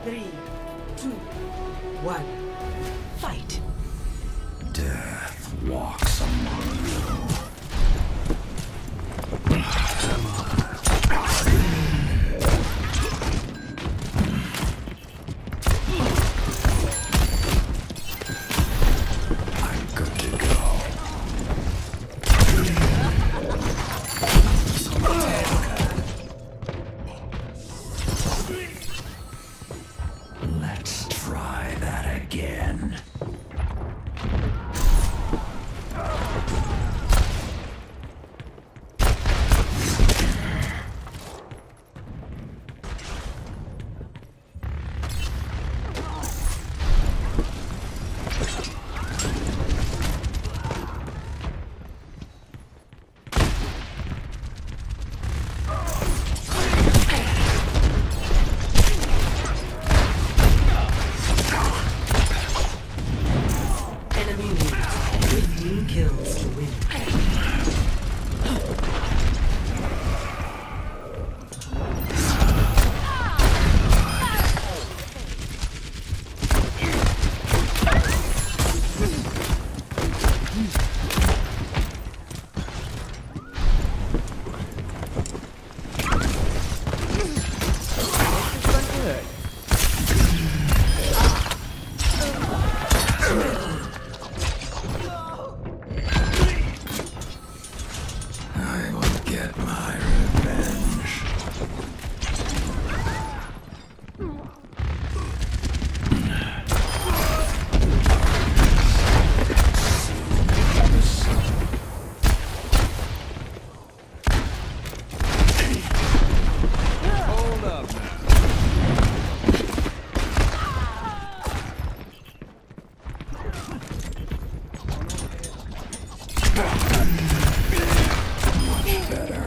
3, 2, 1. Fight. Death walks among you. I'm good to go. Let's try that again. Kills to win. Get my revenge. Hold up now. Much better.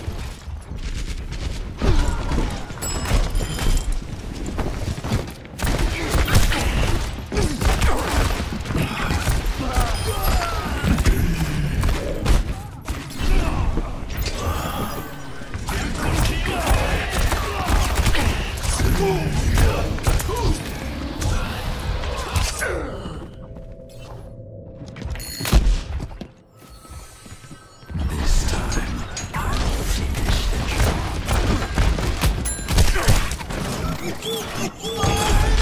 This time, I'll finish the job.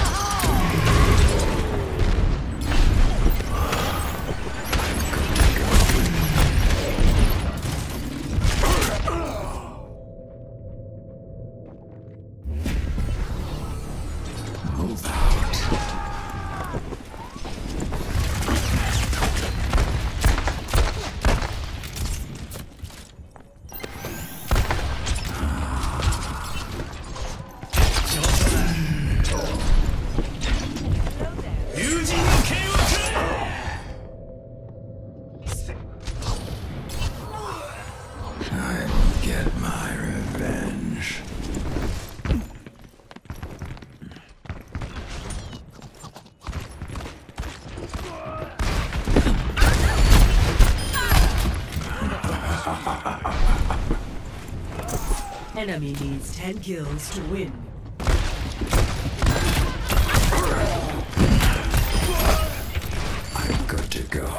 Move out. I will get my revenge. Enemy needs 10 kills to win. I'm good to go.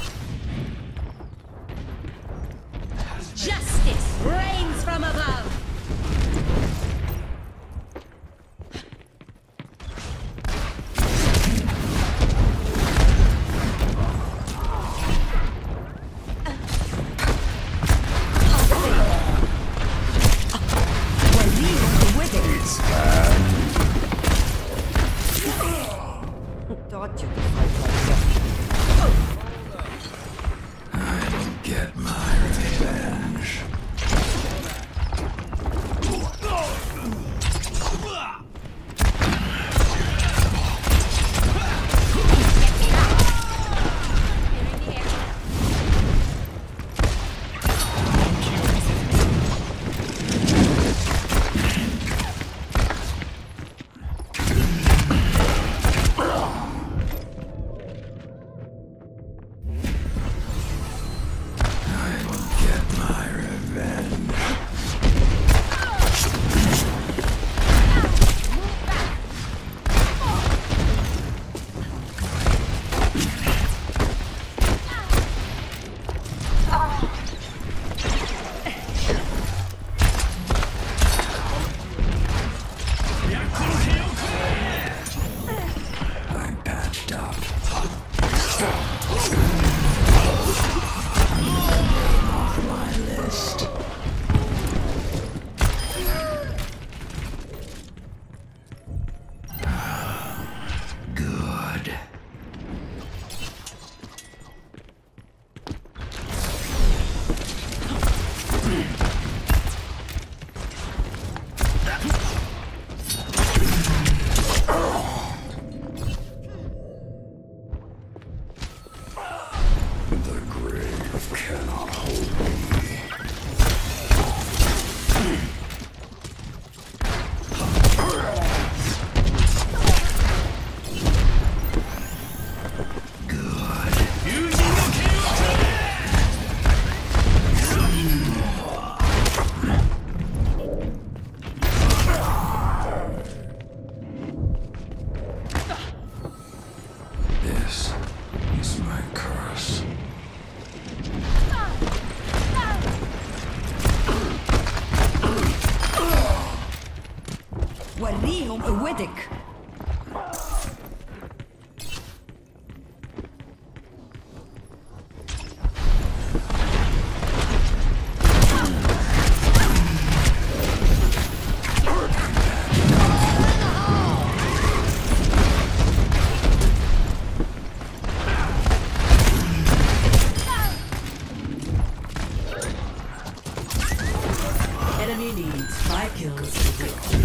Justice reigns from above! Thought you could fight like that. I'll get my revenge. The grave cannot hold me. This is my curse. وريهم قوتك. Enemy needs 5 kills to win.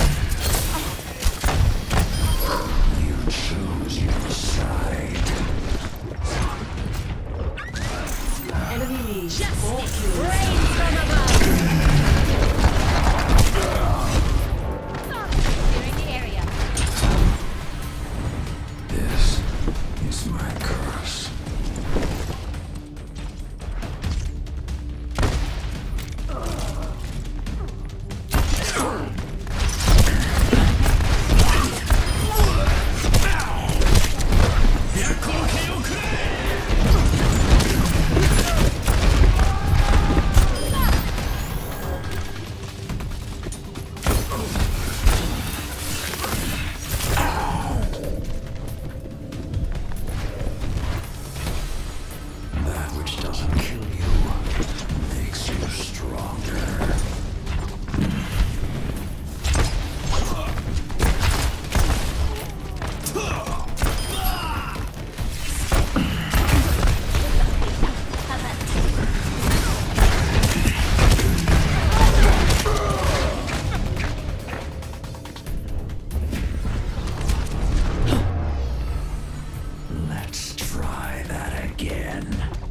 You chose your side. Enemy needs 4 Justice kills. rains from above. Clearing the area. This is my curse. That which doesn't kill you makes you stronger. Let's try that again.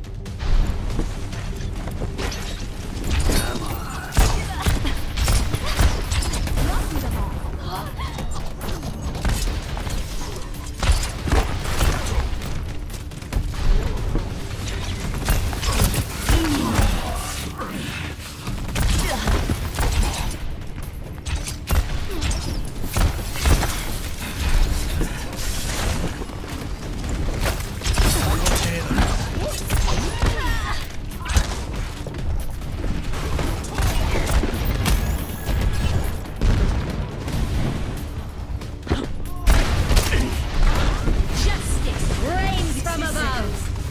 Come on. Justice rains from above.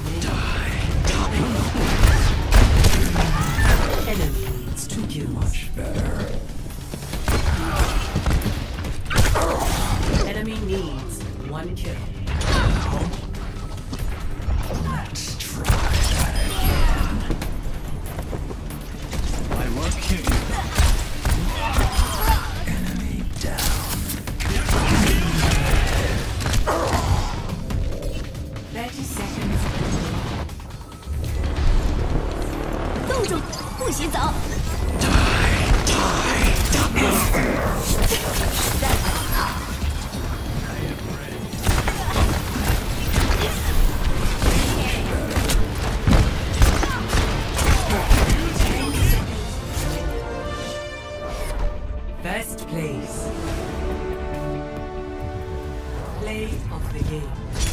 Enemy needs 2 kills. Much better. Enemy needs 1 kill. Let's try that again. I will kill you. Enemy down. 30 seconds. 冻住，不许走。 First place. Play of the game.